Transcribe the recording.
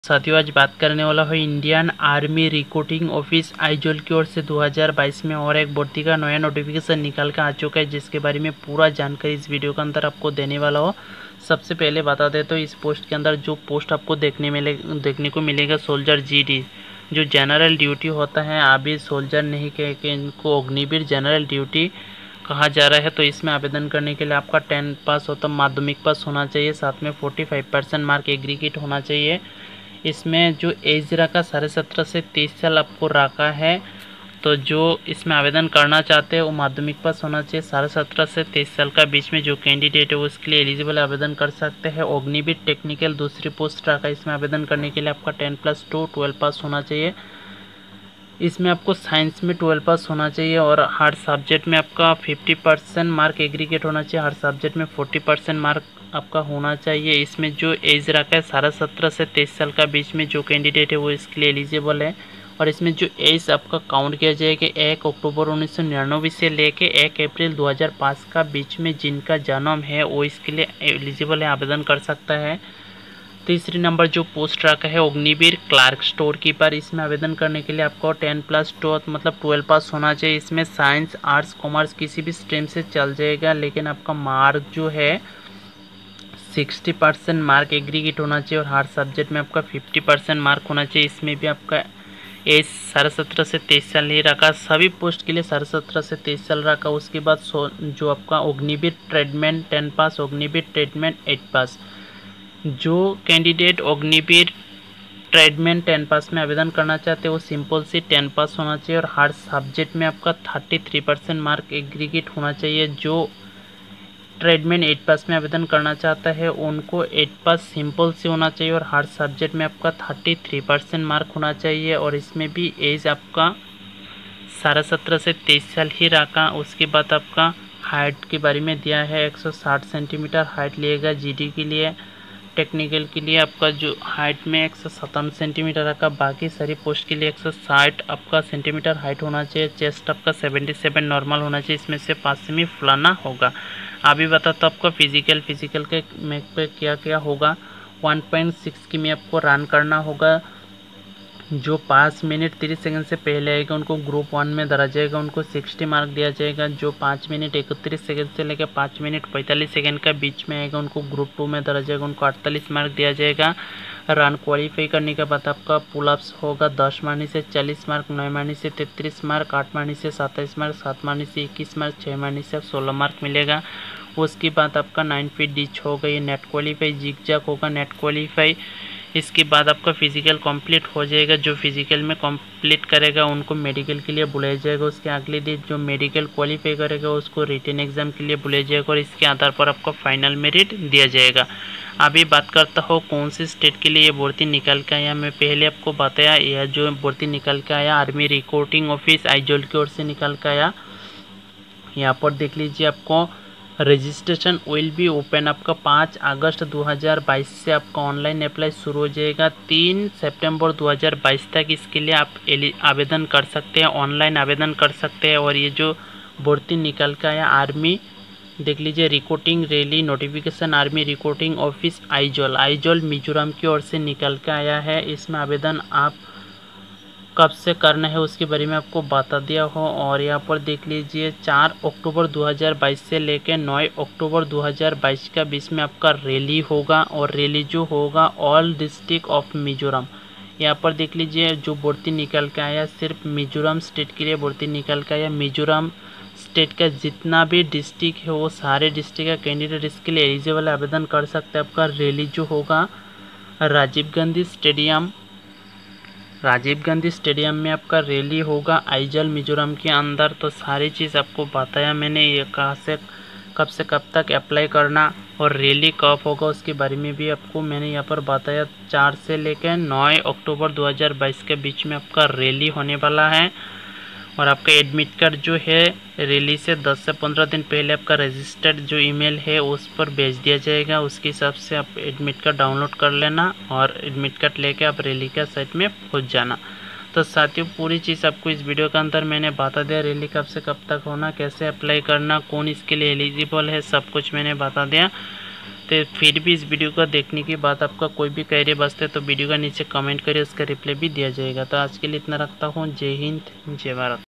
साथियों, आज बात करने वाला है Indian army recruiting office Aizawl की ओर से 2022 में और एक भर्ती का नया नोटिफिकेशन निकल कर आ चुका है, जिसके बारे में पूरा जानकारी इस वीडियो के अंदर आपको देने वाला हो। सबसे पहले बता दें तो इस पोस्ट के अंदर जो पोस्ट आपको देखने को मिलेगा सोल्जर जीडी, जो जनरल ड्यूटी होता है। अभी सोल्जर नहीं कह के इनको अग्निवीर जनरल ड्यूटी कहा जा रहा है। तो इसमें आवेदन करने के लिए आपका 10 पास होता माध्यमिक पास होना चाहिए, साथ में 45% मार्क एग्रीगेट होना चाहिए। इसमें जो एज रखा 17.5 से 23 साल आपको रखा है। तो जो इसमें आवेदन करना चाहते हैं वो माध्यमिक पास होना चाहिए। 17.5 से 23 साल का बीच में जो कैंडिडेट है वो इसके लिए एलिजिबल आवेदन कर सकते हैं। अग्निवीर टेक्निकल दूसरी पोस्ट रखा, इसमें आवेदन करने के लिए आपका 10+2 12 पास होना चाहिए। इसमें आपको साइंस में 12 पास होना चाहिए और हर सब्जेक्ट में आपका 50% मार्क एग्रीगेट होना चाहिए। हर सब्जेक्ट में 40% मार्क आपका होना चाहिए। इसमें जो एज रखा है 17.5 से 23 साल का बीच में जो कैंडिडेट है वो इसके लिए एलिजिबल है। और इसमें जो एज आपका काउंट किया जाएगा 1 अक्टूबर 1999 से लेके 1 अप्रैल 2005 का बीच में जिनका जन्म है वो इसके लिए एलिजिबल है, आवेदन कर सकता है। तीसरी नंबर जो पोस्ट रखा है अग्निवीर क्लार्क स्टोर कीपर, इसमें आवेदन करने के लिए आपको 10+2 मतलब 12 पास होना चाहिए। इसमें साइंस आर्ट्स कॉमर्स किसी भी स्ट्रीम से चल जाएगा, लेकिन आपका मार्क जो है 60% मार्क एग्रीगेट होना चाहिए और हर सब्जेक्ट में आपका 50% मार्क होना चाहिए। इसमें भी आपका एज 17.5 से 23 साल ही रखा, सभी पोस्ट के लिए 17.5 से 23 साल रखा। उसके बाद जो आपका अग्निवीर ट्रेडमेंट 10 पास, अग्निवीर ट्रेडमेंट 8 पास। जो कैंडिडेट अग्निवीर ट्रेडमेंट 10 पास में आवेदन करना चाहते हैं वो सिंपल सी 10 पास होना चाहिए और हर सब्जेक्ट में आपका 33% मार्क एग्रीगेट होना चाहिए। जो ट्रेडमेंट 8 पास में आवेदन करना चाहता है उनको 8 पास सिंपल से होना चाहिए और हर सब्जेक्ट में आपका 33% मार्क होना चाहिए। और इसमें भी एज आपका 17.5 से 23 साल ही रखा। उसके बाद आपका हाइट के बारे में दिया है 160 सेंटीमीटर हाइट लिएगा जीडी के लिए। टेक्निकल के लिए आपका जो हाइट में 157 सेंटीमीटर रखा, बाकी सारी पोस्ट के लिए 160 आपका सेंटीमीटर हाइट होना चाहिए। चेस्ट आपका 77 नॉर्मल होना चाहिए, इसमें से 5 सेमी फुलाना होगा। अभी बता तो आपका फिजिकल के में पे क्या क्या होगा। 1.6 की में आपको रन करना होगा। जो 5 मिनट 30 सेकंड से पहले आएगा उनको ग्रुप 1 में धरा जाएगा, उनको 60 मार्क दिया जाएगा। जो 5 मिनट 31 सेकंड से लेकर 5 मिनट 45 सेकंड का बीच में आएगा उनको ग्रुप 2 में धरा जाएगा, उनको 48 मार्क दिया जाएगा। रन क्वालिफाई करने के बाद आपका पुलअप्स होगा 10 मारने से 40 मार्क, 9 मारने से 33 मार्क, 8 मारने से 27 मार्क, 7 मारने से 21 मार्क, 6 मारने से 16 मार्क मिलेगा। उसके बाद आपका 9 फीट डिच होगा, ये नेट क्वालिफाई। जिग जैग होगा नेट क्वालिफाई। इसके बाद आपका फिजिकल कंप्लीट हो जाएगा। जो फिजिकल में कंप्लीट करेगा उनको मेडिकल के लिए बुलाया जाएगा। उसके अगले दिन जो मेडिकल क्वालिफाई करेगा उसको रिटन एग्जाम के लिए बुलाया जाएगा और इसके आधार पर आपको फाइनल मेरिट दिया जाएगा। अभी बात करता हूँ कौन सी स्टेट के लिए ये भर्ती निकल के आया। मैं पहले आपको बताया यह जो भर्ती निकल के आया आर्मी रिक्रूटिंग ऑफिस आइजोल की ओर से निकल के आया। यहाँ पर देख लीजिए आपको रजिस्ट्रेशन विल बी ओपन आपका 5 अगस्त 2022 से आपका ऑनलाइन अप्लाई शुरू हो जाएगा। 3 सितंबर 2022 तक इसके लिए आप आवेदन कर सकते हैं, ऑनलाइन आवेदन कर सकते हैं। और ये जो भर्ती निकल के आया आर्मी देख लीजिए recruiting rally notification army recruiting office Aizawl Mizoram की ओर से निकल के आया है। इसमें आवेदन आप कब से करना है उसके बारे में आपको बता दिया हो। और यहाँ पर देख लीजिए 4 अक्टूबर 2022 से लेकर 9 अक्टूबर 2022 का बीच में आपका रैली होगा और रैली जो होगा ऑल डिस्ट्रिक्ट ऑफ मिजोरम। यहाँ पर देख लीजिए जो भर्ती निकल के आया सिर्फ मिजोरम स्टेट के लिए भर्ती निकल के आया। मिजोरम स्टेट का जितना भी डिस्ट्रिक्ट है वो सारे डिस्ट्रिक्ट का कैंडिडेट इसके लिए एलिजिबल आवेदन कर सकते हैं। आपका रैली जो होगा राजीव गांधी स्टेडियम में आपका रैली होगा आइजोल मिजोरम के अंदर। तो सारी चीज़ आपको बताया मैंने, ये कहाँ से कब तक अप्लाई करना और रैली कब होगा उसके बारे में भी आपको मैंने यहाँ पर बताया। 4 से लेकर 9 अक्टूबर 2022 के बीच में आपका रैली होने वाला है। और आपका एडमिट कार्ड जो है रैली से 10 से 15 दिन पहले आपका रजिस्टर्ड जो ईमेल है उस पर भेज दिया जाएगा। उसके हिसाब से आप एडमिट कार्ड डाउनलोड कर लेना और एडमिट कार्ड लेके आप रैली का साइट में पहुंच जाना। तो साथियों पूरी चीज़ आपको इस वीडियो के अंदर मैंने बता दिया। रैली कब से कब तक होना, कैसे अप्लाई करना, कौन इसके लिए एलिजिबल है, सब कुछ मैंने बता दिया। तो फिर भी इस वीडियो को देखने के बाद आपका कोई भी क्वेरी बचते तो वीडियो का नीचे कमेंट करिए, उसका रिप्लाई भी दिया जाएगा। तो आज के लिए इतना रखता हूँ। जय हिंद, जय भारत।